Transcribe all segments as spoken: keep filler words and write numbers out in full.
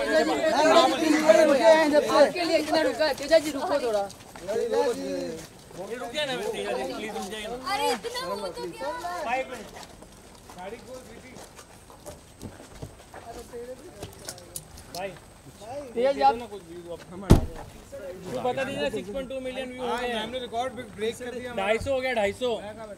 आपके लिए इतना रुका है। तेजा जी रुको थोड़ा। रुक जाए ना तेजा जी, प्लीज रुक जाइए। अरे इतना हो तो क्या? Five minute. गाड़ी को दीदी। भाई तेजा जी आप बता दीजिए six point two million view हो गए। हमने रिकॉर्ड ब्रेक कर दिया। ढाई सौ हो गया, ढाई सौ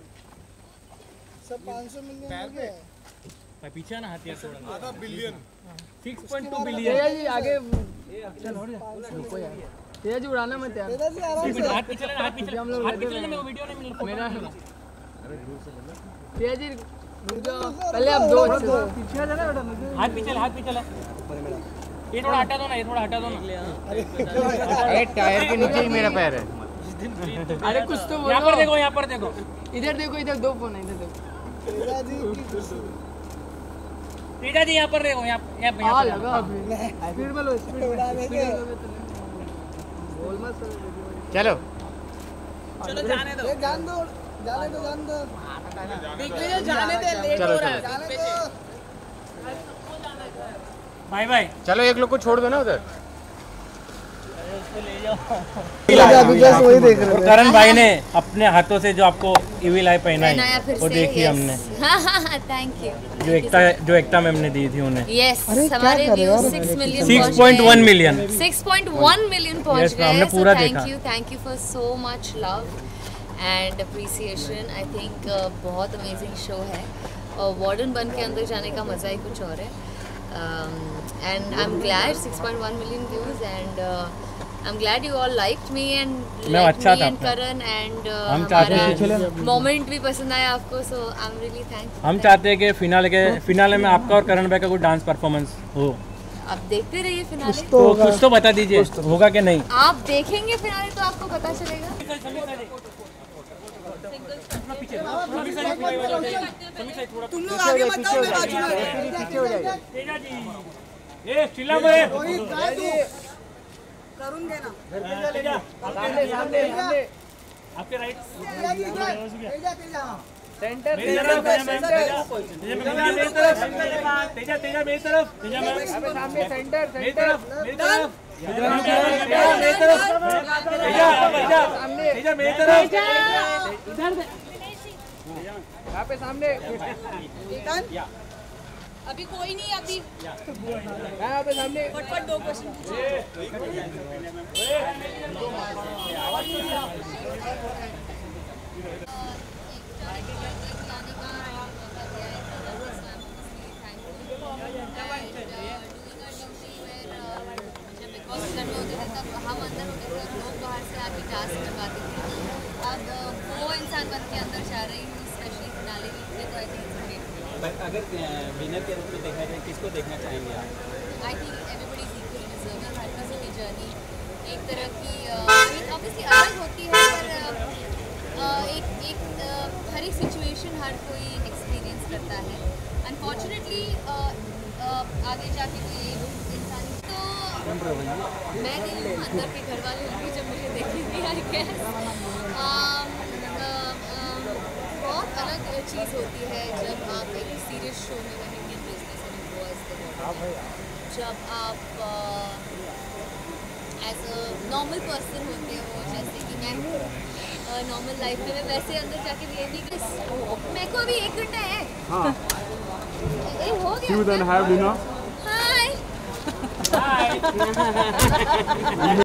सब पाँच सौ मिलियन हो गया। पीछे ना हाथ थोड़ा। आधा billion. Six point two billion. Teja ji आगे रुको यार। तेजा जी उड़ाना मत यार। तेजा जी आराम से। हाथ पीछे लेना, हाथ पीछे हम लोग हाथ पीछे लेना, मेरे को वीडियो नहीं मिल रहा मेरा तेजा जी रुक जाओ पहले आप दो अच्छे से पीछे आ जाना बेटा। हाथ पीछे हाथ पीछे ये थोड़ा हटा दो ना, ये थोड़ा हटा दो ना। अरे टायर के नीचे ही मेरा पैर है। अरे कुछ तो बोलो। यहाँ पर देखो, यहाँ पर देखो, इधर देखो, इधर दो फोन है, इधर देखो। तेजा जी की खुशी। तेजा जी यहाँ पर देखो, यहाँ यहाँ हाँ लगा अभी। स्पीड में लो, स्पीड में उड़ा देंगे। बोल मत सर। चलो चलो जाने दो। ये जान दो, जाने दो, जान दो। तेजा जाने दे, लेट हो रहा है। जाने दो। Bye bye. चलो एक लोग को छोड़ दो ना उधर। अभी बस वही देख रहे और करण भाई ने अपने हाथों से जो आपको इविल आई पहनाई पहनाया फिर वो से, देखी yes. हमने, हाँ हाँ हाँ थैंक यू। जो एकता जो एकता मैम ने दी थी उन्हें। यस अरे क्या हमारे कर रहे हो व्यूज यार? Six million six point one million six point one million पहुंच Yes, गए। हमने पूरा थैंक देखा। You thank you for so much love and appreciation. I think बहुत अमेजिंग शो है और वार्डन बन के अंदर जाने का मज़ा ही कुछ और है। And I am glad six point one million views and I am glad you all liked me and अच्छा था एंड करण एंड हम चाहते हमारा मोमेंट भी पसंद आया आपको, so I am really thankful. हम चाहते हैं कि फिनाले के फिनाले में आपका और करण भाई का कोई डांस परफॉर्मेंस हो। आप देखते रहिए फिनाले, तो कुछ तो बता दीजिए होगा कि नहीं। आप देखेंगे फिनाले तो आपको पता चलेगा। तुम लोग आगे बताओ, मैं बाजू में। पीछे हो जाएगा। तेजा जी ए चिल्ला मत। करुण देना। तेजा सामने सामने सामने आपके राइट तेजा जी इधर। तेजा तेजा। सेंटर मेरी तरफ तेजा मेरी तरफ तेजा तेजा मेरी तरफ तेजा मैम सामने सेंटर मेरी सेंटर तरफ मेरी तरफ मेरी तरफ तेजा तेजा तेजा मेरी तरफ इधर यहाँ पे सामने। अभी कोई नहीं, अभी यहाँ पे सामने। फटफट दो क्वेश्चन हम अंदर होते थे और लोग बाहर से आके टास्क लगाते थे। अब वो इंसान बन के अंदर जा रही हूँ, स्पेशली फिनाले वीक में, तो आई थिंक अगर विनर के रूप में देखा जाए किसको देखना चाहेंगे आप? I think everybody is equally deserving. हर किसी की जर्नी एक तरह की ऑब्वियसली अलग होती है, पर uh, एक एक uh, हर एक सिचुएशन हर कोई एक्सपीरियंस करता है। अनफॉर्चुनेटली uh, uh, आगे जाके कोई एक इंसान तो मैं नहीं हूँ, अंदर के घर वाले होंगे जब मुझे देखेंगे। आई गेस बहुत अलग चीज़ होती है जब आप एक सीरियस शो में वो इंडियन बिजनेस में बॉयज़ के जब आप एज अ नॉर्मल पर्सन होते हो, जैसे कि मैं नॉर्मल लाइफ में, मैं वैसे अंदर जाके ये भी मेरे को अभी एक घंटा है। हाँ ये हो गया। हाय